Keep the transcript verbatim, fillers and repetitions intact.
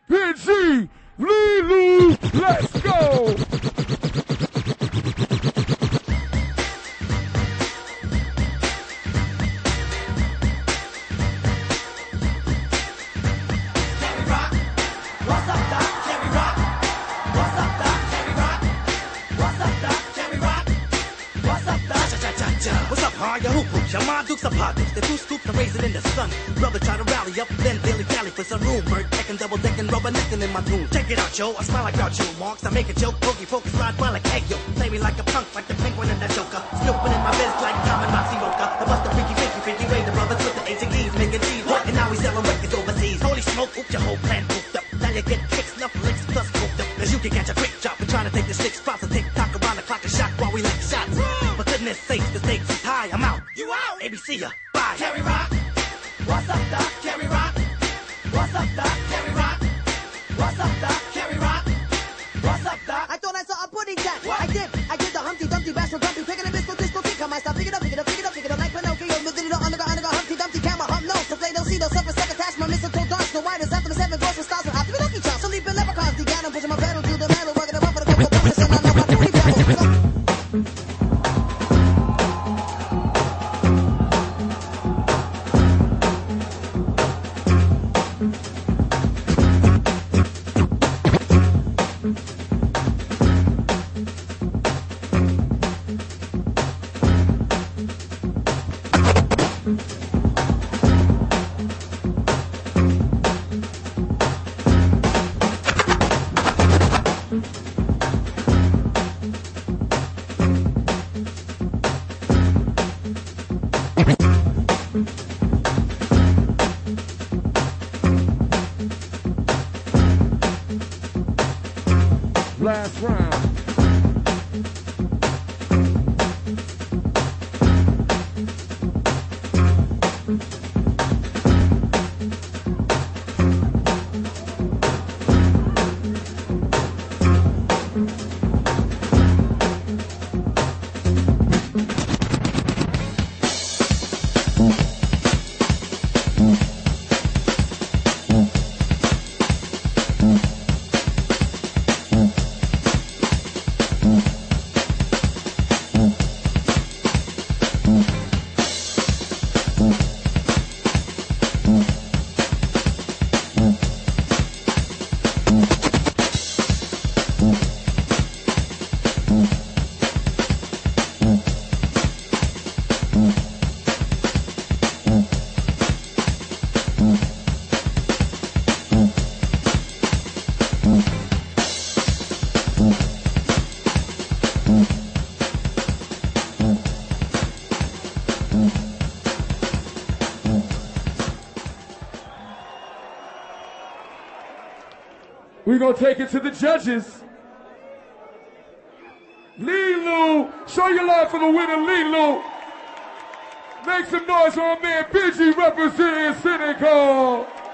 P G, Lulu, let's go. Your mind dukes apart, the two scoops are raising in the sun. Brother try to rally up, then daily tally for some room. Bird decking, double decking, rubber necking in my tune. Check it out, yo, I smile like out you marks. I make a joke, boogie focus, ride by like egg yo. Play me like a punk, like the penguin and the joker. Snooping in my biz like Tom and Moxie Mocha. I bust the freaky, freaky, freaky way. The brothers with the A's and E's making G's. What? And now we selling records overseas. Holy smoke, oops, your whole plan pooped up. Now you get kicks, enough licks, plus pooped up. Cause you can catch a quick drop. We're trying to take the six spots and tick tock around the clock and shot while we lick shots. For goodness sakes, the stakes is high, I'm out. You out? A B C ya. Bye. Carry Rock. What's up, Doc? Carry Rock. What's up, Doc? Carry Rock. What's up, Doc? Carry Rock. What's up, Doc? I thought I saw a pudding jack. What? I did. I did the Humpty Dumpty bash from Grumpy. Picking a biscuit, disco, kick. I might stop. Pick it up, pick it up, pick it up, pick it up like Pinocchio. No, did it all under, under, Humpty Dumpty camera. Hump nose. So play those see those suffer, suck attachment. Mistletoe dance. No white is after the seven goes with stars and happy lucky charms. So leaping leprechauns. The gun, I'm pushing my pedal to the metal. Working around for the couple of punches. And I know my booty pedal. Last round. We're gonna take it to the judges. Lilu, show your love for the winner, Lilu. Make some noise for our man Benji representing Senegal.